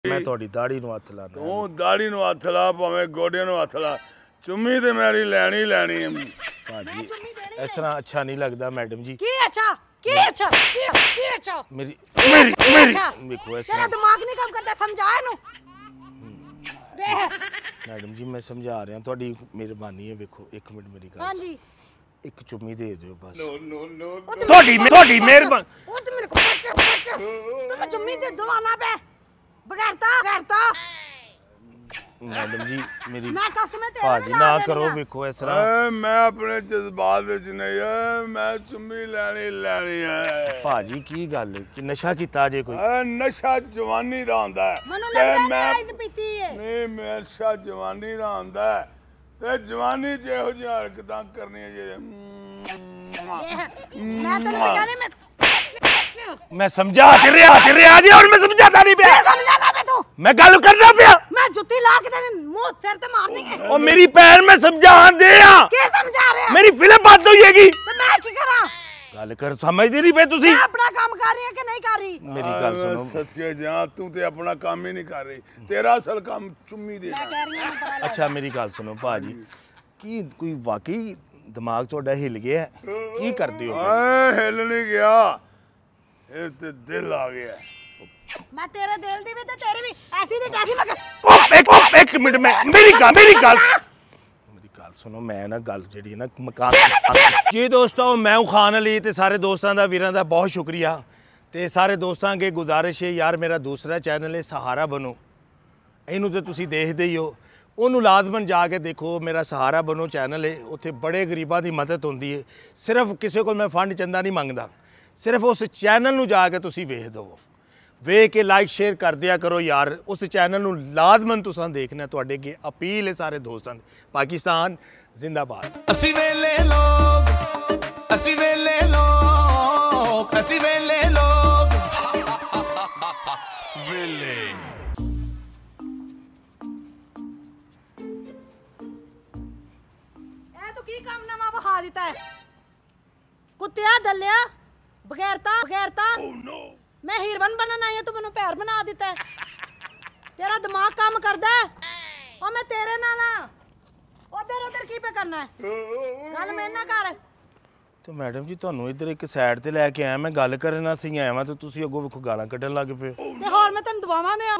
मैं थोड़ी दाढ़ी नूं हथ लाना तू दाढ़ी नूं हथ ला भावें गोडियां नूं हथ ला चुम्मी ते मेरी लैनी लैनी है भाजी इस तरह अच्छा नहीं लगता मैडम जी की अच्छा मेरी मेरी मेरी देखो ऐसा तेरा दिमाग नहीं काम करता समझा इनू मैडम जी मैं समझा रहा थोड़ी मेहरबानी है देखो एक मिनट मेरी गल हां जी एक चुम्मी दे दियो बस नो नो नो थोड़ी मेहरबानी वो तो मेरे को बच्चा तो मैं चुम्मी दे दो आना पे बगैरता मैडम जी मेरी मैं कसम है तेरे भाजी ना करो देखो इस तरह मैं अपने जज्बात विच नहीं है मैं चुम्मी लैनी लैनी है भाजी की गल कि नशा कीता जे कोई नशा जवानी दा हुंदा है मनु लगदा है इस पीती है नहीं नशा जवानी दा हुंदा है ते जवानी जेहो जी हरकतां करनी है मैं तेरे को कहने में मैं समझा रहा जी और मैं समझाता नहीं पे समझा ला बे तू मैं गल करना पिया मैं जुत्ती ला के तेरे मुंह सिर ते मारनी है ओ मेरी पैर में समझा दे के समझा रहे हैं मेरी फिल्म बंद होएगी तो मैं की करा गल कर समझदी नहीं पे तुसी मैं अपना काम कर रही है कि नहीं कर रही मेरी गल सुनो सदके जा तू ते अपना काम ही नहीं कर रही तेरा असल काम चुम्मी मैं देना कह रही हूं अच्छा मेरी गल सुनो भाजी की कोई वाकई दिमाग थोड़ा हिल गया है की करदे हो हिल नहीं गया ये ते दिल आ गया मैं तेरे दिल दी भी ते तेरी भी ऐसी दी टैसी मगर एक मिनट में मेरी गल सुनो मैं ना गल जी ना मकान जी दोस्तों मैं खान अली ते सारे दोस्तों का वीरां का बहुत शुक्रिया ते सारे दोस्तों के गुजारिश है यार मेरा दूसरा चैनल है सहारा बनो इनू तो तुसी देखते ही हो उन्होंने लाजमन जाके देखो मेरा सहारा बनो चैनल है उत्थे बड़े गरीबां की मदद होंदी है सिर्फ किसी को मैं फंड चंदा नहीं मंगदा सिर्फ उस चैनल नूं जाके तुसी वेख दवो वेख के लाइक शेयर कर दिया करो यार उस चैनल नूं लाजमन तुसां देखना तुहाडे अगे अपील है सारे दोस्तों की पाकिस्तान जिंदाबाद असी वेले लोग असी वेले लोग असी वेले लोग वेले ए तू की काम नामा बहा देता है कुत्तिया दलिया बगैरता मैं हीरोइन बनना आई हूं तू मैनू पैर बना देता है तेरा दिमाग काम करदा है और मैं तेरे नाल उधर उधर की पे करना है गल मेरे ना कर तो मैडम जी ਤੁਹਾਨੂੰ ਇੱਧਰ ਇੱਕ ਸਾਈਡ ਤੇ ਲੈ ਕੇ ਆਇਆ ਮੈਂ ਗੱਲ ਕਰਨਾ ਸੀ ਆਇਆ ਵਾਂ ਤੇ ਤੁਸੀਂ ਅੱਗੋਂ ਵੇਖੋ ਗਾਲਾਂ ਕੱਢਣ ਲੱਗ ਪਏ ਤੇ ਹੋਰ ਮੈਂ ਤੈਨੂੰ ਦਵਾਵਾਂ ਦੇ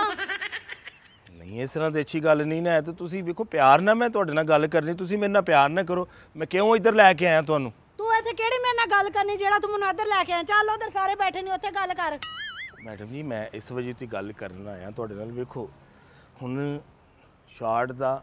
ਨਹੀਂ ਇਸ ਤਰ੍ਹਾਂ ਦੀ ਅੱਛੀ ਗੱਲ ਨਹੀਂ ਨਾ ਹੈ ਤੇ ਤੁਸੀਂ ਵੇਖੋ ਪਿਆਰ ਨਾਲ ਮੈਂ ਤੁਹਾਡੇ ਨਾਲ ਗੱਲ ਕਰਨੀ ਤੁਸੀਂ ਮੇਰੇ ਨਾਲ ਪਿਆਰ ਨਾ ਕਰੋ ਮੈਂ ਕਿਉਂ ਇੱਧਰ ਲੈ ਕੇ ਆਇਆ ਤੁਹਾਨੂੰ ਤੂੰ ਇੱਥੇ ਕਿਹੜੀ ਮੇਰੇ ਨਾਲ ਗੱਲ ਕਰਨੀ ਜਿਹੜਾ ਤੂੰ ਮੈਨੂੰ ਇੱਧਰ ਲੈ ਕੇ ਆਇਆ ਚੱਲ ਉਧਰ ਸਾਰੇ ਬੈਠੇ ਨੇ ਉੱਥੇ ਗੱਲ ਕਰ ਮੈਡਮ ਜੀ ਮੈਂ ਇਸ ਵਜ੍ਹਾ ਤੇ ਗੱਲ ਕਰਨ ਆਇਆ ਤੁਹਾਡੇ ਨਾਲ ਵੇਖੋ ਹੁਣ ਸ਼ਾਰਟ ਦਾ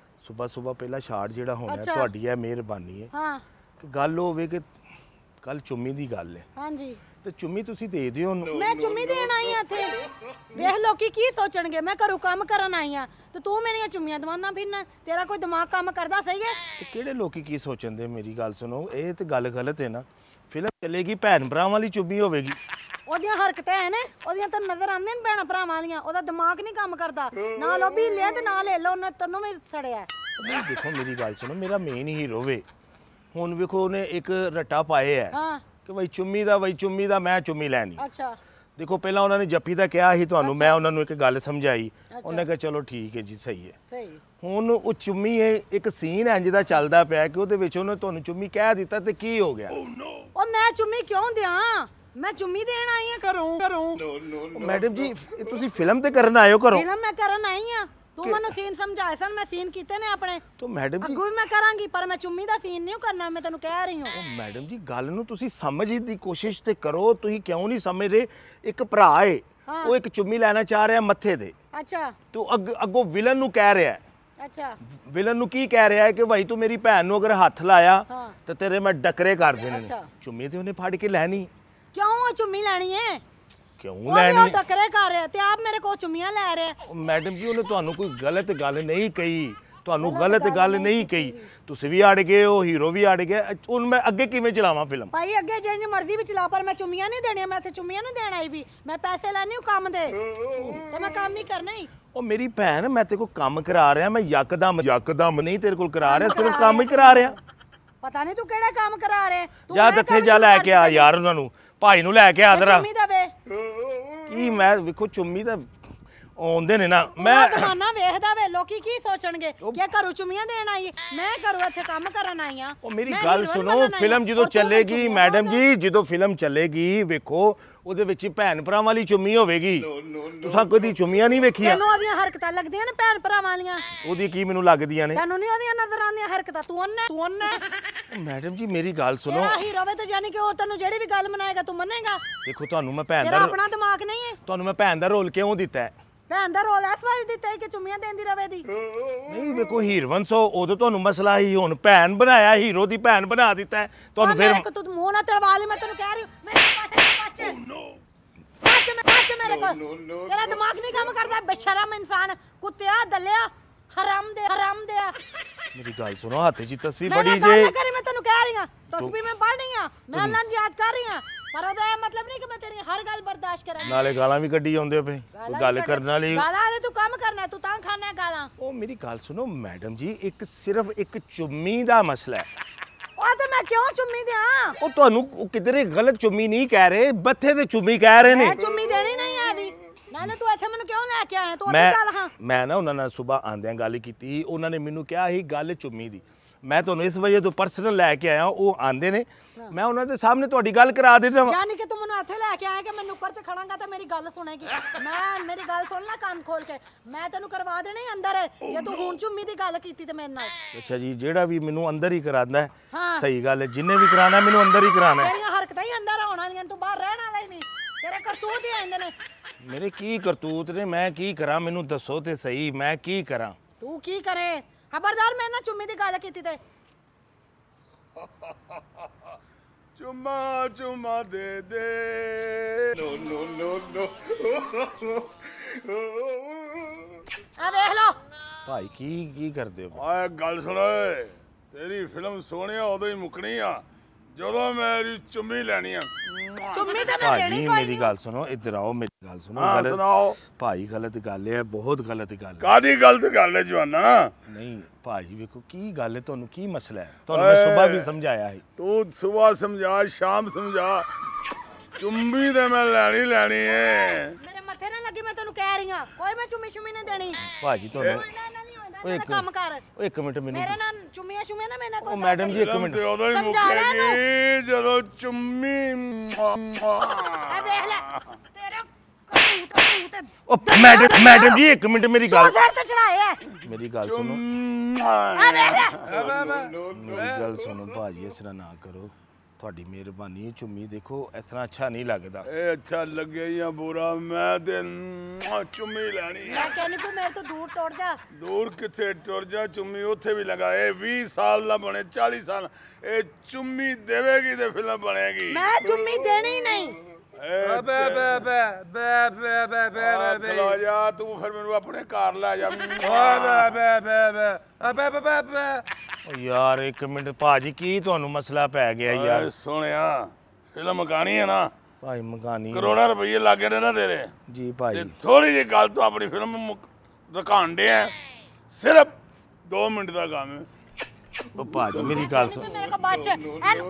ਸਵੇਰ ਪਹਿਲਾ ਸ਼ਾਰਟ ਜਿਹੜਾ ਹੋਣਾ ਤੁਹਾਡੀ ਹੈ ਮਿਹਰਬਾਨੀ ਹੈ ਹਾਂ ਕਿ ਗੱਲ ਹੋਵੇ ਕਿ ਕੱਲ ਚੁੰਮੀ ਦੀ ਗੱਲ ਹੈ ਹਾਂਜੀ ਤੇ ਚੁੰਮੀ ਤੁਸੀਂ ਦੇ ਦਿਓ ਉਹਨੂੰ ਮੈਂ ਚੁੰਮੀ ਦੇਣ ਆਈ ਆ ਇੱਥੇ ਵੇਖ ਲੋਕੀ ਕੀ ਸੋਚਣਗੇ ਮੈਂ ਘਰੋਂ ਕੰਮ ਕਰਨ ਆਈ ਆ ਤੇ ਤੂੰ ਮੇਰੀਆਂ ਚੁੰਮੀਆਂ ਦਵਾਉਂਦਾ ਫਿਰਨਾ ਤੇਰਾ ਕੋਈ ਦਿਮਾਗ ਕੰਮ ਕਰਦਾ ਸਹੀ ਹੈ ਤੇ ਕਿਹੜੇ ਲੋਕੀ ਕੀ ਸੋਚਣਦੇ ਮੇਰੀ ਗੱਲ ਸੁਣੋ ਇਹ ਤੇ ਗੱਲ ਗਲਤ ਹੈ ਨਾ ਫਿਲਮ ਚੱਲੇਗੀ ਭੈਣ ਭਰਾਵਾਂ ਵਾਲੀ ਚੁੰਮੀ ਹੋਵੇਗੀ ਉਹਦੀਆਂ ਹਰਕਤਾਂ ਹੈ ਨੇ ਉਹਦੀਆਂ ਤਾਂ ਨਜ਼ਰ ਆਉਂਦੀਆਂ ਨੇ ਭੈਣਾਂ ਭਰਾਵਾਂ ਦੀਆਂ ਉਹਦਾ ਦਿਮਾਗ ਨਹੀਂ ਕੰਮ ਕਰਦਾ ਨਾ ਲੋਭੀ ਲੈ ਤੇ ਨਾ ਲੈ ਲਓ ਉਹਨੇ ਤੈਨੂੰ ਵੀ ਸੜਿਆ ਨਹੀਂ ਦੇਖੋ ਮੇਰੀ ਗੱਲ ਸੁਣੋ ਮੇਰਾ ਮੇਨ ਹੀਰੋ ਵੇ ਹੁਣ ਵੇਖੋ ਉਹਨੇ ਇੱਕ ਰੱਟਾ ਪਾਏ ਹੈ ਹਾਂ ਕਿ ਬਈ ਚੁੰਮੀ ਦਾ ਮੈਂ ਚੁੰਮੀ ਲੈਣੀ ਅੱਛਾ ਦੇਖੋ ਪਹਿਲਾਂ ਉਹਨਾਂ ਨੇ ਜੱਫੀ ਦਾ ਕਿਹਾ ਸੀ ਤੁਹਾਨੂੰ ਮੈਂ ਉਹਨਾਂ ਨੂੰ ਇੱਕ ਗੱਲ ਸਮਝਾਈ ਉਹਨੇ ਕਿਹਾ ਚਲੋ ਠੀਕ ਹੈ ਜੀ ਸਹੀ ਹੈ ਸਹੀ ਹੁਣ ਉਹ ਚੁੰਮੀ ਇੱਕ ਸੀਨ ਇੰਜ ਦਾ ਚੱਲਦਾ ਪਿਆ ਕਿ ਉਹਦੇ ਵਿੱਚ ਉਹਨੇ ਤੁਹਾਨੂੰ ਚੁੰਮੀ ਕਹਿ ਦਿੱਤਾ ਤੇ ਕੀ ਹੋ ਗਿਆ ਉਹ ਮੈਂ ਚੁੰਮੀ ਕਿਉਂ ਦਿਆਂ ਮੈਂ ਚੁੰਮੀ ਦੇਣ ਆਈ ਆ ਘਰੋਂ ਮੈਡਮ ਜੀ ਇਹ ਤੁਸੀਂ ਫਿਲਮ ਤੇ ਕਰਨ ਆਏ ਹੋ ਘਰੋਂ ਫਿਲਮ ਮੈਂ ਕਰਨ ਆਈ ਆ ਤੂੰ ਮੈਨੂੰ ਸੀਨ ਸਮਝਾਏ ਸਨ ਮੈਂ ਸੀਨ ਕੀਤੇ ਨੇ ਆਪਣੇ ਤਾਂ ਮੈਡਮ ਜੀ ਅੱਗੋਂ ਵੀ ਮੈਂ ਕਰਾਂਗੀ ਪਰ ਮੈਂ ਚੁੰਮੀ ਦਾ ਸੀਨ ਨਹੀਂ ਕਰਨਾ ਮੈਂ ਤੈਨੂੰ ਕਹਿ ਰਹੀ ਹਾਂ ਉਹ ਮੈਡਮ ਜੀ ਗੱਲ ਨੂੰ ਤੁਸੀਂ ਸਮਝਣ ਦੀ ਕੋਸ਼ਿਸ਼ ਤੇ ਕਰੋ ਤੁਸੀਂ ਕਿਉਂ ਨਹੀਂ ਸਮਝ ਰਹੇ ਇੱਕ ਭਰਾ ਏ ਉਹ ਇੱਕ ਚੁੰਮੀ ਲੈਣਾ ਚਾਹ ਰਿਹਾ ਮੱਥੇ ਤੇ ਅੱਛਾ ਤੂੰ ਅੱਗੋਂ ਵਿਲਨ ਨੂੰ ਕਹਿ ਰਿਹਾ ਅੱਛਾ ਵਿਲਨ ਨੂੰ ਕੀ ਕਹਿ ਰਿਹਾ ਹੈ ਕਿ ਭਾਈ ਤੂੰ ਮੇਰੀ ਭੈਣ ਨੂੰ ਅਗਰ ਹੱਥ ਲਾਇਆ ਤਾਂ ਤੇਰੇ ਮੈਂ ਡਕਰੇ ਕਰ ਦੇਣੇ ਨੇ ਚੁੰਮੀ ਤੇ ਉਹਨੇ ਫੜ ਕੇ ਲੈਣੀ ਕਿਉਂ ਉਹ ਚੁੰਮੀ ਲੈਣੀ ਹੈ ਕਿਉਂ ਲੈਣੀ ਉਹ ਡਕਰੇ ਕਰ ਰਿਹਾ ਤੇ ਆਪ ਮੇਰੇ ਕੋਲ ਚੁੰਮੀਆਂ ਲੈ ਰਿਹਾ ਮੈਡਮ ਜੀ ਉਹਨੇ ਤੁਹਾਨੂੰ ਕੋਈ ਗਲਤ ਗੱਲ ਨਹੀਂ ਕਹੀ ਤੁਹਾਨੂੰ ਗਲਤ ਗੱਲ ਨਹੀਂ ਕਹੀ ਤੁਸੀਂ ਵੀ ਅੜ ਗਏ ਹੋ ਹੀਰੋ ਵੀ ਅੜ ਗਿਆ ਹੁਣ ਮੈਂ ਅੱਗੇ ਕਿਵੇਂ ਚਲਾਵਾਂ ਫਿਲਮ ਭਾਈ ਅੱਗੇ ਜਿੰਨੀ ਮਰਜ਼ੀ ਵੀ ਚਲਾ ਪਰ ਮੈਂ ਚੁੰਮੀਆਂ ਨਹੀਂ ਦੇਣੀਆਂ ਮੈਂ ਇੱਥੇ ਚੁੰਮੀਆਂ ਨਹੀਂ ਦੇਣ ਆਈ ਵੀ ਮੈਂ ਪੈਸੇ ਲੈਣੇ ਉਹ ਕੰਮ ਦੇ ਤੇ ਮੈਂ ਕੰਮ ਹੀ ਕਰਨਾ ਹੀ ਉਹ ਮੇਰੀ ਭੈਣ ਮੈਂ ਤੇਰੇ ਕੋਲ ਕੰਮ ਕਰਾ ਰਿਹਾ ਮੈਂ ਯਕਦਮ ਨਹੀਂ ਤੇਰੇ ਕੋਲ ਕਰਾ ਰਿਹਾ ਸਿਰਫ ਕੰਮ ਹੀ ਕਰਾ ਰਿਹਾ ਪਤਾ ਨਹੀਂ ਤੂੰ ਕਿਹੜਾ ਕੰਮ ਕਰਾ ਰਿਹਾ ਜਾ ਇੱਥੇ ਜਾ ਲੈ ਕੇ ਆ ਯਾਰ ਉਹਨਾਂ ਨੂੰ ਭਾਈ ਨੂੰ ਲੈ ਕੇ ਆ ਜਰਾ ਚੁੰਮੀ ਦਾ ਵੇ ਕੀ ਮੈਂ ਵੇਖੋ ਚੁੰਮੀ ਦਾ ਆਉਂਦੇ ਨੇ ਨਾ ਮੈਂ ਮੈਂ ਜ਼ਮਾਨਾ ਵੇਖਦਾ ਵੇ ਲੋਕੀ ਕੀ ਸੋਚਣਗੇ ਕਿ ਘਰੋਂ ਚੁੰਮੀਆਂ ਦੇਣ ਆਈ ਹੈ। ਮੈਂ ਘਰੋਂ ਇੱਥੇ ਕੰਮ ਕਰਨ ਆਈ ਆ। ਉਹ ਮੇਰੀ ਗੱਲ ਸੁਣੋ ਫਿਲਮ ਜਦੋਂ ਚੱਲੇਗੀ ਮੈਡਮ ਜੀ ਜਦੋਂ ਫਿਲਮ ਚੱਲੇਗੀ ਵੇਖੋ ਉਹਦੇ ਵਿੱਚ ਭੈਣ ਭਰਾਵਾਂ ਵਾਲੀ ਚੁੰਮੀ ਹੋਵੇਗੀ ਤੁਸੀਂ ਕਦੀ ਚੁੰਮੀਆਂ ਨਹੀਂ ਵੇਖੀਆਂ ਤੈਨੂੰ ਉਹਦੀਆਂ ਹਰਕਤਾਂ ਲੱਗਦੀਆਂ ਨੇ ਭੈਣ ਭਰਾਵਾਂ ਵਾਲੀਆਂ ਉਹਦੀ ਕੀ ਮੈਨੂੰ ਲੱਗਦੀਆਂ ਨੇ ਤੈਨੂੰ ਨਹੀਂ ਉਹਦੀਆਂ ਨਜ਼ਰ ਆਉਂਦੀਆਂ ਹਰਕਤਾਂ ਤੂੰ ਉਹਨੇ ਮੈਡਮ ਜੀ ਮੇਰੀ ਗੱਲ ਸੁਣੋ ਤੇਰਾ ਹੀਰੋ ਵੇ ਤੇ ਜਾਨੀ ਕਿ ਉਹ ਤੈਨੂੰ ਜਿਹੜੀ ਵੀ ਗੱਲ ਮਨਾਏਗਾ ਤੂੰ ਮੰਨੇਗਾ ਦੇਖੋ ਤੁਹਾਨੂੰ ਮੈਂ ਭੈਣ ਤੇਰਾ ਦਾ ਆਪਣਾ ਦਿਮਾਗ ਨਹੀਂ ਹੈ ਤੁਹਾਨੂੰ ਮੈਂ ਭੈਣ ਦਾ ਰੋਲ ਕਿਉਂ ਦਿੱਤਾ ਹੈ ਭੈਣ ਦਾ ਰੋਲ ਇਸ ਵਾਰੀ ਦਿੱਤਾ ਹੈ ਕਿ ਚੁੰਮੀਆਂ ਦੇਂਦੀ ਰਵੇ ਦੀ ਨਹੀਂ ਵੇਖੋ ਹੀਰਵਨ ਸੋ ਉਦੋਂ ਤੁਹਾਨੂੰ ਮਸਲਾ ਹੀ ਹੁਣ ਭੈਣ ਬਣਾਇਆ ਹੀਰੋ ਦੀ ਭੈਣ ਬਣਾ ਦਿੱਤਾ ਹੈ। ਤੁਹਾਨੂੰ ਫਿਰ ਮੇਰੇ ਕੋ ਤੂੰ ਮੂੰਹ ਨਾ ਤੜਵਾ ਲਈ ਮੈਂ ਤੈਨੂੰ ਕਹਿ ਰਹੀ ਹੂੰ ਮੇਰੇ ਪਾਛੇ ਮੇਰੇ ਕੋਲ ਤੇਰਾ ਦਿਮਾਗ ਨਹੀਂ ਕੰਮ ਕਰਦਾ ਬੇਸ਼ਰਮ ਇਨਸਾਨ ਕੁੱਤਿਆ ਦਲਿਆ ਹਰਾਮ ਦੇ ਮੇਰੀ ਗੱਲ ਸੁਣੋ ਹੱਥ 'ਚ ਤਸਵੀਰ ਮੈਂ ਬੜੀ ਗੱਲ ਜੇ ਕਰੀ ਮੈਂ ਤੈਨੂੰ ਕਹਿ ਰਹੀ ਹਾਂ ਤਸਵੀਰ ਮੈਂ ਪੜ੍ਹ ਰਹੀ ਹਾਂ ਮੈਂ ਅੱਲਾਹ ਨੂੰ ਯਾਦ ਕਰ ਰਹੀ ਹਾਂ ਪਰ ਉਹਦਾ ਇਹ ਮਤਲਬ ਨਹੀਂ ਕਿ ਮੈਂ ਤੇਰੀ ਹਰ ਗੱਲ ਬਰਦਾਸ਼ਤ ਕਰਾਂਗੀ ਨਾਲੇ ਗਾਲਾਂ ਵੀ ਕੱਢੀ ਜਾਂਦੇ ਪਏ ਕੋਈ ਗੱਲ ਕਰਨ ਵਾਲੀ ਗਾਲਾਂ ਦੇ ਤੂੰ ਕੰਮ ਕਰਨਾ ਤੂੰ ਤਾਂ ਖਾਣਾ ਗਾਲਾਂ ਉਹ ਮੇਰੀ ਗੱਲ ਸੁਣੋ ਮੈਡਮ ਜੀ ਸਿਰਫ ਇੱਕ ਚੁੰਮੀ ਦਾ ਮਸਲਾ ਹੈ ਉਹ ਤੇ ਮੈਂ ਕਿਉਂ ਚੁੰਮੀ ਦਿਆਂ ਉਹ ਤੁਹਾਨੂੰ ਕਿਧਰੇ ਗਲਤ ਚੁੰਮੀ ਨਹੀਂ ਕਹਿ ਰਹੇ ਬੱਥੇ ਤੇ ਚੁੰਮੀ ਕਹਿ ਰਹੇ ਨੇ ਮੈਂ ਚੁੰਮੀ ਦੇਣੀ ਨਹੀਂ ਆ ਵੀ ਨਾਲੇ ਤੂੰ ਇੱਥੇ ਮੈਨੂੰ ਕਿਉਂ ਲੈ ਕੇ ਆਇਆ ਤੂੰ ਉੱਥੇ ਚੱਲ ਹਾਂ ਮੈਂ ਨਾ ਉਹਨਾਂ ਨਾਲ ਸਵੇਰ ਆਂਦਿਆਂ ਗੱਲ ਕੀਤੀ ਉਹਨਾਂ ਨੇ ਮੈਨੂੰ ਕਿਹਾ ਸੀ ਗੱਲ ਚੁੰਮੀ ਦੀ ਮੈਂ ਤੁਹਾਨੂੰ ਇਸ ਵਜ੍ਹਾ ਤੋਂ ਪਰਸਨਲ ਲੈ ਕੇ ਆਇਆ ਉਹ ਆਂਦੇ ਨੇ ਮੈਂ ਉਹਨਾਂ ਦੇ ਸਾਹਮਣੇ ਤੁਹਾਡੀ ਗੱਲ ਕਰਾ ਦੇਣਾ ਯਾਨੀ ਕਿ ਤੂੰ ਮੈਨੂੰ ਇੱਥੇ ਲੈ ਕੇ ਆਇਆ ਕਿ ਮੈਂ ਨੁੱਕਰ 'ਚ ਖੜਾਂਗਾ ਤਾਂ ਮੇਰੀ ਗੱਲ ਸੁਣੇਗੀ ਮੇਰੀ ਗੱਲ ਸੁਣ ਲੈ ਕੰਨ ਖੋਲ ਕੇ ਮੈਂ ਤੈਨੂੰ ਕਰਵਾ ਦੇਣੀ ਅੰਦਰ ਜੇ ਤੂੰ ਹੁਣ ਚੁੰਮੀ ਦੀ ਗੱਲ ਕੀਤੀ ਤੇ ਮੇਰੇ ਨਾਲ ਅੱਛਾ ਜੀ ਜਿਹੜਾ ਵੀ ਮੈਨੂੰ ਅੰਦਰ ਹੀ ਕਰਾਉਂਦਾ ਹੈ ਹਾਂ। ਸਹੀ ਗੱਲ ਹੈ ਜਿੰਨੇ ਵੀ ਕਰਾਣਾ ਮੈਨੂੰ ਅੰਦਰ ਹੀ ਕਰਾਣਾ ਹੈ ਤੇਰੀਆਂ ਹਰਕਤਾਂ ਹੀ ਅੰਦਰ ਆਉਣ ਵਾਲੀਆਂ ਤੂੰ ਬਾਹਰ ਰਹਿਣ ਵਾਲਾ ਹੀ ਨਹੀਂ ਤੇਰੇ ਕਰਤੂਤ ਹੀ ਆਂਦੇ ਨੇ ਮੇਰੇ ਕੀ ਕਰਤੂਤ ਨੇ ਮੈਂ ਕੀ ਕਰਾਂ ਮੈਨੂੰ ਦੱਸੋ ਤੇ ਸਹੀ ਮੈਂ ਕੀ ਕਰਾਂ ਤੂੰ ਕੀ ਕਰੇ ਖਬਰਦਾਰ ਮੈਂ ਨਾ ਚੁੰਮੀ ਦੀ ਗੱਲ ਕੀਤੀ ਤੇ ਚੁੰਮਾ ਦੇ ਦੇ ਨੋ ਆ ਵੇਖ ਲੋ ਭਾਈ ਕੀ ਕਰਦੇ ਹੋ ਆਏ ਗੱਲ ਸੁਣ ਓਏ ਤੇਰੀ ਫਿਲਮ ਸੋਹਣਿਆ ਉਦੋਂ ਹੀ ਮੁੱਕਣੀ ਆ ਜਦੋਂ ਮੇਰੀ ਚੁੰਮੀ ਲੈਣੀ ਆ ਚੁੰਮੀ ਤੇ ਮੈਂ ਭਾਜੀ ਦੇਣੀ ਕੋਈ ਮੇਰੀ ਨਹੀਂ ਗੱਲ ਸੁਣੋ ਇੱਧਰ ਆਓ ਮੇਰੀ ਗੱਲ ਸੁਣੋ ਹਾਂ ਸੁਣਾਓ ਭਾਈ ਗਲਤ ਗੱਲ ਹੈ ਬਹੁਤ ਗਲਤ ਗੱਲ ਹੈ ਕਾਦੀ ਗਲਤ ਗੱਲ ਹੈ ਜਵਾਨਾ ਨਹੀਂ ਭਾਜੀ ਵੇਖੋ ਕੀ ਗੱਲ ਹੈ ਤੁਹਾਨੂੰ ਕੀ ਮਸਲਾ ਹੈ ਤੁਹਾਨੂੰ ਮੈਂ ਸਵੇਰ ਵੀ ਸਮਝਾਇਆ ਹੈ ਤੂੰ ਸਵੇਰ ਸਮਝਾ ਸ਼ਾਮ ਸਮਝਾ ਚੁੰਮੀ ਤੇ ਮੈਂ ਲੈਣੀ ਏ ਮੇਰੇ ਮੱਥੇ ਨਾ ਲੱਗੀ ਮੈਂ ਤੈਨੂੰ ਕਹਿ ਰਹੀ ਹਾਂ ਕੋਈ ਮੈਂ ਚੁੰਮੀ ਨਹੀਂ ਦੇਣੀ ਭਾਜੀ ਤੁਹਾਨੂੰ ਕੋਈ ਨਾ ਨਹੀਂ ਹੁੰਦਾ ਮੇਰਾ ਕੰਮ ਕਰ ਉਹ ਇੱਕ ਮਿੰਟ ਮੈਨੂੰ ਮੇਰੇ ਨਾਲ ਚੁੰਮੀਆਂ ਨਾ ਮੇਰੇ ਨਾਲ ਉਹ ਮੈਡਮ ਜੀ ਇੱਕ ਮਿੰਟ ਤੇ ਉਦੋਂ ਹੀ ਸਮਝਾ ਲੈ ਇਹਨੂੰ। ਮੁੱਕੇਗੀ ਜਦੋਂ ਚੁੰਮੀ ਐ ਵੇਖ ਲੈ ਤੇਰਾ ਕਰਤੂਤ ਉਹ ਮੈਡਮ ਜੀ ਇੱਕ ਮਿੰਟ ਮੇਰੀ ਤੂੰ ਗੱਲ ਸਿਰ ਤੇ ਚੜਾਏ ਐ ਮੇਰੀ ਗੱਲ ਸੁਣੋ ਆ ਵੇਖ ਲੈ ਮੇਰੀ ਗੱਲ ਸੁਣੋ ਭਾਜੀ ਇਸ ਤਰ੍ਹਾਂ ਨਾ ਕਰੋ ਤੁਹਾਡੀ ਮਿਹਰਬਾਨੀ ਚੁੰਮੀ ਦੇਖੋ ਇਸ ਤਰ੍ਹਾਂ ਅੱਛਾ ਨਹੀਂ ਲੱਗਦਾ ਇਹ ਅੱਛਾ ਲੱਗੇ ਜਾਂ ਬੁਰਾ ਮੈਂ ਤੇ ਚੁੰਮੀ ਲੈਣੀ ਮੈਂ ਕਹਿੰਨੀ ਤੂੰ ਮੇਰੇ ਤੋਂ ਦੂਰ ਟੁੱਟ ਜਾ ਦੂਰ ਕਿੱਥੇ ਟੁਰ ਜਾ ਚੁੰਮੀ ਉੱਥੇ ਵੀ ਲਗਾ ਇਹ 20 ਸਾਲ ਦਾ ਬਣੇ 40 ਸਾਲ ਇਹ ਚੁੰਮੀ ਦੇਵੇਗੀ ਤੇ ਫਿਲਮ ਬਣੇਗੀ ਮੈਂ ਚੁੰਮੀ ਦੇਣੀ ਨਹੀਂ ਚਲੋ ਜਾ ਤੂੰ ਫਿਰ ਮੈਨੂੰ ਆਪਣੇ ਘਰ ਲੈ ਜਾ ਉਹ ਯਾਰ ਇੱਕ ਮਿੰਟ ਭਾਜੀ ਕੀ ਤੁਹਾਨੂੰ ਮਸਲਾ ਪੈ ਗਿਆ ਯਾਰ ਸੁਣਿਆ ਫਿਲਮ ਮਕਾਣੀ ਹੈ ਨਾ ਭਾਈ ਮਕਾਨੀ ਕਰੋੜਾਂ ਰੁਪਏ ਲੱਗੇ ਨੇ ਨਾ ਤੇਰੇ ਜੀ ਤੇ ਭਾਜੀ ਥੋੜੀ ਜਿਹੀ ਗੱਲ ਤੋਂ ਆਪਣੀ ਫਿਲਮ ਰਕਾਂਡੇ ਆ ਸਿਰਫ 2 ਮਿੰਟ ਦਾ ਕੰਮ ਹੈ ਉਹ ਭਾਜੀ ਮੇਰੀ ਗੱਲ ਸੁਣ ਮੇਰੇ ਕੋ ਬੱਚ ਇਹਨੂੰ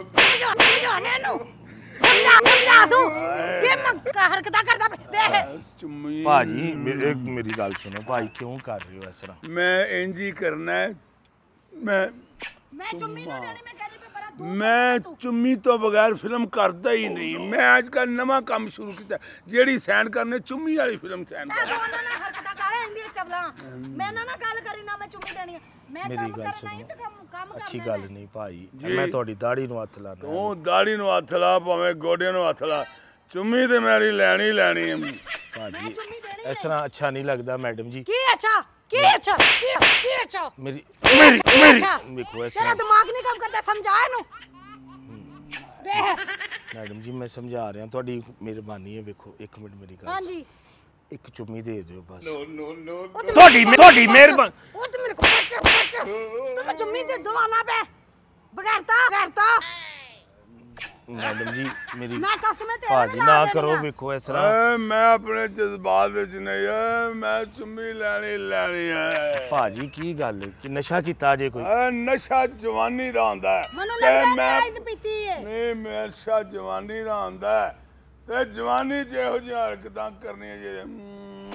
ਸਮਝਾ ਤੂੰ ਇਹ ਹਰਕਤਾਂ ਕਰਦਾ ਵੇਖ ਚੁੰਮੀ ਭਾਜੀ ਮੇਰੀ ਗੱਲ ਸੁਣੋ ਭਾਈ ਕਿਉਂ ਕਰ ਰਹੇ ਹੋ ਇਸ ਤਰ੍ਹਾਂ ਮੈਂ ਇੰਜ ਹੀ ਕਰਨਾ ਹੈ ਮੈਂ ਚੁੰਮੀ ਨਾ ਦੇਣੀ ਮੈਂ ਕਹਿੰਦੀ ਪਈ ਬੜਾ ਦੂਰ ਮੈਂ ਚੁੰਮੀ ਤੋਂ ਬਗੈਰ ਫਿਲਮ ਕਰਦਾ ਹੀ ਨਹੀਂ ਮੈਂ ਅੱਜ ਕੱਲ੍ਹ ਨਵਾਂ ਕੰਮ ਸ਼ੁਰੂ ਕੀਤਾ ਜਿਹੜੀ ਸੈਂਡ ਕਰਨੇ ਚੁੰਮੀ ਵਾਲੀ ਫਿਲਮ ਸੈਂਡ ਮੈਂ ਕਰ ਦੋਨਾਂ ਨਾਲ ਹਰਕਤਾਂ ਕਰ ਰਹੀ ਇੰਦੀ ਚਵਲਾ ਮੈਂ ਨਾ ਗੱਲ ਕਰੀ ਨਾ ਮੈਂ ਚੁੰਮੀ ਦੇਣੀ ਮੈਂ ਮੇਰੀ ਕੰਮ ਗੱਲ ਕਰਨਾ ਹੀ ਸੁਣੋ ਤੇ ਕੰਮ ਕਰਨਾ ਅੱਛੀ ਗੱਲ ਨਹੀਂ ਭਾਈ ਮੈਂ ਤੁਹਾਡੀ ਦਾੜੀ ਨੂੰ ਹੱਥ ਲਾਣਾ ਤੂੰ ਦਾੜੀ ਨੂੰ ਹੱਥ ਲਾ ਭਾਵੇਂ ਗੋਡਿਆਂ ਨੂੰ ਹੱਥ ਲਾ ਚੁੰਮੀ ਤੇ ਮੇਰੀ ਲੈਣੀ ਹੈ ਭਾਜੀ ਚੁੰਮੀ ਦੇਣੀ ਇਸ ਤਰ੍ਹਾਂ ਅੱਛਾ ਨਹੀਂ ਲੱਗਦਾ ਮੈਡਮ ਜੀ ਕੀ ਅੱਛਾ ਕੀ ਅੱਛਾ ਮੇਰੀ ਅੱਛਾ ਵੇਖੋ ਇਸ ਤੇਰਾ ਤਰ੍ਹਾਂ ਦਿਮਾਗ ਨਹੀਂ ਕੰਮ ਕਰਦਾ ਸਮਝਾ ਇਹਨੂੰ ਵੇਖ ਮੈਡਮ ਜੀ ਮੈਂ ਸਮਝਾ ਰਿਹਾ ਤੁਹਾਡੀ ਮਿਹਰਬਾਨੀ ਹੈ ਵੇਖੋ ਇੱਕ ਮਿੰਟ ਮੇਰੀ ਗੱਲ ਹਾਂਜੀ ਇੱਕ ਚੁੰਮੀ ਦੇ ਦਿਓ ਬਸ ਉਹ ਤੇ ਤੁਹਾਡੀ ਮਿਹਰਬਾਨੀ ਉਹ ਤੇ ਮੇਰੇ ਕੋਲ ਬੱਚ ਤੂੰ ਮੈਂ ਚੁੰਮੀ ਦੇ ਦਵਾਨਾ ਪੈ ਬਗੈਰਤਾ ਮੈਡਮ ਜੀ ਮੇਰੀ ਮੈਂ ਕਸਮੇ ਤੇਰੇ ਭਾਜੀ ਨਾਲ ਨਾ ਲਾ ਕਰੋ ਦੇਣੀ ਆ। ਵੇਖੋ ਇਸ ਤਰ੍ਹਾਂ ਮੈਂ ਆਪਣੇ ਜਜ਼ਬਾਤ ਵਿੱਚ ਨਹੀਂ ਮੈਂ ਚੁੰਮੀ ਲੈਣੀ ਹੈ ਭਾਜੀ ਕੀ ਗੱਲ ਕਿ ਨਸ਼ਾ ਕੀਤਾ ਜੇ ਕੋਈ ਨਸ਼ਾ ਜਵਾਨੀ ਦਾ ਹੁੰਦਾ ਹੈ ਮੈਨੂੰ ਤੇ ਲੱਗਦਾ ਮੈਂ ਮੈਂ ਪੀਤੀ ਹੈ ਨਹੀਂ ਨਸ਼ਾ ਜਵਾਨੀ ਦਾ ਹੁੰਦਾ ਹੈ ਤੇ ਜਵਾਨੀ 'ਚ ਇਹੋ ਜਿਹੀਆਂ ਹਰਕਤਾਂ ਕਰਨੀਆਂ ਜੇ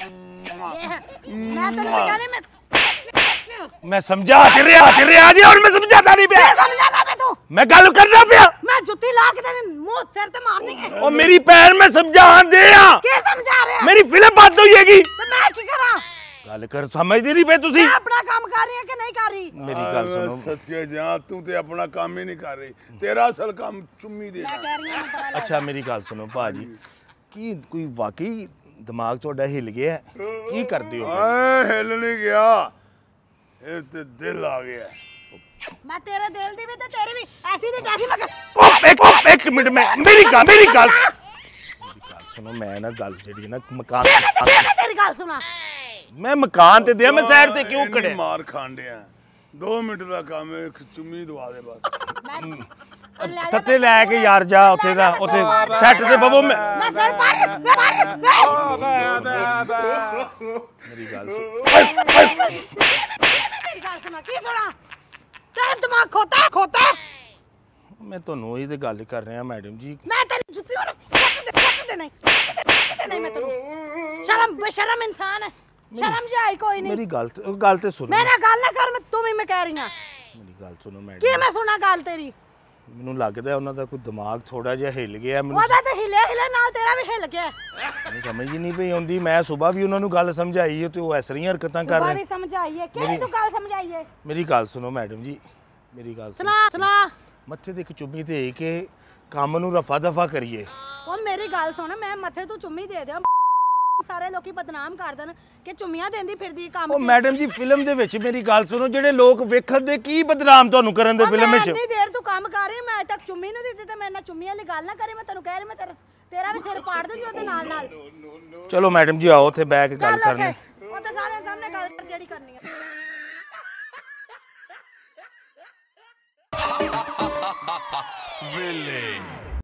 ਮੈਂ ਤੈਨੂੰ ਵੀ ਕਹਿੰਦੀ मैं समझा ਰਿਹਾ जी और मैं समझाता नहीं पिया ਸਮਝਾ ਲੈ ਤੂੰ मैं गल करना पिया ਮੈਂ ਜੁੱਤੀ ਲਾ ਕੇ ਤੇਰੇ ਮੂੰਹ ਸਿਰ ਤੇ ਮਾਰਨੀ ਹੈ ओ मेरी भैन मैं समझान दे ਕੀ ਸਮਝਾ ਰਿਹਾ मेरी फिल्म बंद हो जाएगी ਤੇ ਮੈਂ ਕੀ ਕਰਾਂ गल कर समझदी नहीं पे तुसी ਮੈਂ ਆਪਣਾ ਕੰਮ ਕਰ ਰਹੀ ਹਾਂ ਕਿ ਨਹੀਂ ਕਰ ਰਹੀ मेरी गल सुनो ਸਦਕੇ ਜਾ ਤੂੰ ਤੇ ਆਪਣਾ ਕੰਮ ਹੀ ਨਹੀਂ ਕਰ ਰਹੀ ਤੇਰਾ ਅਸਲ ਕੰਮ ਚੁੰਮੀ ਦੇ ਮੈਂ ਕਹਿ ਰਹੀ ਹਾਂ ਮੈਨੂੰ ਪਤਾ ਲੱਗ अच्छा मेरी गल सुनो भाजी की कोई वाकई दिमाग ਤੁਹਾਡਾ ਹਿੱਲ ਗਿਆ ਹੈ? ਕੀ ਕਰਦੇ ਹੋ ਓਏ ਹਿੱਲ ਨਹੀਂ ਗਿਆ ਇਹ ਤੇ ਦਿਲ ਆ ਗਿਆ ਮੈਂ ਤੇਰੇ ਦਿਲ ਦੀ ਵੀ ਤੇ ਤੇਰੀ ਵੀ ਐਸੀ ਦੀ ਟੈਸੀ ਮੈਂ ਇੱਕ ਮਿੰਟ ਮੈਂ ਮੇਰੀ ਗੱਲ ਸੁਣੋ ਮੈਂ ਨਾ ਗੱਲ ਜਿਹੜੀ ਨਾ ਮਕਾਨ ਤੇਰੀ ਗੱਲ ਸੁਣਾ ਮੈਂ ਮਕਾਨ ਤੇ ਦਿਆ ਮੈਂ ਸਾਈਡ ਤੇ ਕਿਉਂ ਇੰਨੀ ਕੜਿਆ ਮਾਰ ਖਾਂਡਿਆ 2 ਮਿੰਟ ਦਾ ਕੰਮ ਹੈ ਇੱਕ ਚੁੰਮੀ ਦਵਾ ਦੇ ਬਸ ਤੱਤੇ ਲੈ ਕੇ ਯਾਰ ਜਾ ਉੱਥੇ ਦਾ ਉੱਥੇ ਸੈੱਟ ਤੇ ਬਵੋ ਮੈਂ ਸਿਰ ਪਾੜੀ ਮੇਰੀ ਗੱਲ ਤੇਰੀ ਗੱਲ ਸੁਣਾ ਕੀ ਸੁਣਾ ਤੇਰਾ ਦਿਮਾਗ ਖੋਤਾ ਮੈਂ ਤੁਹਾਨੂੰ ਇਹ ਤੇ ਗੱਲ ਕਰ ਰਿਹਾ ਮੈਡਮ ਜੀ ਮੈਂ ਤੈਨੂੰ ਜੁੱਤੀ ਵਾਲਾ ਫੱਟ ਦੇ ਨਹੀਂ ਮੈਂ ਤੈਨੂੰ ਸ਼ਰਮ ਇਨਸਾਨ ਹੈ ਸ਼ਰਮ ਜਾਈ ਕੋਈ ਨਹੀਂ ਮੇਰੀ ਗੱਲ ਤੇ ਸੁਣੋ ਮੇਰਾ ਗੱਲ ਨਾ ਕਰ ਤੂੰ ਵੀ ਮੈਂ ਕਹਿ ਰਹੀ ਹਾਂ ਮੇਰੀ ਗੱਲ ਸੁਣੋ ਮੈਡਮ ਕੀ ਮੈਂ ਸੁਣਾ ਗੱਲ ਤੇਰੀ ਮੈਨੂੰ ਲੱਗਦਾ ਉਹਨਾਂ ਦਾ ਕੋਈ ਦਿਮਾਗ ਥੋੜਾ ਜਿਹਾ ਹਿੱਲ ਗਿਆ ਮੈਨੂੰ ਉਹਦਾ ਤੇ ਹਿਲੇ ਨਾਲ ਤੇਰਾ ਵੀ ਹਿੱਲ ਗਿਆ ਮੈਨੂੰ ਸਮਝ ਹੀ ਨਹੀਂ ਪਈ ਆਉਂਦੀ ਮੈਂ ਸਵੇਰ ਵੀ ਉਹਨਾਂ ਨੂੰ ਗੱਲ ਸਮਝਾਈ ਤੇ ਉਹ ਐਸੀ ਹਰਕਤਾਂ ਕਰ ਸੁਭਾ ਰਹੇ ਵੀ ਸਮਝਾਈਏ ਕਿਹੜੀ ਤੂੰ ਗੱਲ ਸਮਝਾਈਏ ਮੇਰੀ ਗੱਲ ਸੁਣੋ ਮੈਡਮ ਜੀ ਮੇਰੀ ਗੱਲ ਸੁਣੋ ਸੁਣਾ ਮੱਥੇ ਤੇ ਇੱਕ ਚੁੰਮੀ ਦੇ ਕੇ ਕੰਮ ਨੂੰ ਰਫਾ ਦਫਾ ਕਰੀਏ ਉਹ ਮੇਰੀ ਗੱਲ ਸੁਣ ਮੈਂ ਮੱਥੇ ਤੋਂ ਚੁੰਮੀ ਦੇ ਦਿਆਂ ਸਾਰੇ ਲੋਕੀ ਬਦਨਾਮ ਕਰ ਦੇਣ ਕਿ ਚੁੰਮੀਆਂ ਦੇਂਦੀ ਫਿਰਦੀ ਕੰਮ ਉਹ ਮੈਡਮ ਜੀ ਫਿਲਮ ਦੇ ਵਿੱਚ ਮੇਰੀ ਗੱਲ ਸੁਣੋ ਜਿਹੜੇ ਲੋਕ ਵੇਖਣ ਦੇ ਕੀ ਬਦਨਾਮ ਤੁਹਾਨੂੰ ਕਰਨ ਦੇ ਫਿਲਮ ਵਿੱਚ ਇੰਨੀ ਦੇਰ ਤੂੰ ਕੰਮ ਕਰ ਰਹੀ ਮੈਂ ਅਜੇ ਤੱਕ ਚੁੰਮੀ ਨਹੀਂ ਦਿੱਤੀ ਤੇ ਮੇਰੇ ਨਾਲ ਚੁੰਮੀ ਵਾਲੀ ਗੱਲ ਨਾ ਕਰੇ ਮੈਂ ਤੈਨੂੰ ਕਹਿ ਰਹੀ ਮੈਂ ਤੇਰਾ ਵੀ ਸਿਰ ਪਾੜ ਦੂੰਗੀ ਉਹਦੇ ਨਾਲ ਚਲੋ ਮੈਡਮ ਜੀ ਆਓ ਉੱਥੇ ਬਹਿ ਕੇ ਗੱਲ ਕਰਨੀ ਉਹ ਤਾਂ ਸਾਰਿਆਂ ਸਾਹਮਣੇ ਗੱਲ ਕਰ ਜਿਹੜੀ ਕਰਨੀ ਹੈ Villain.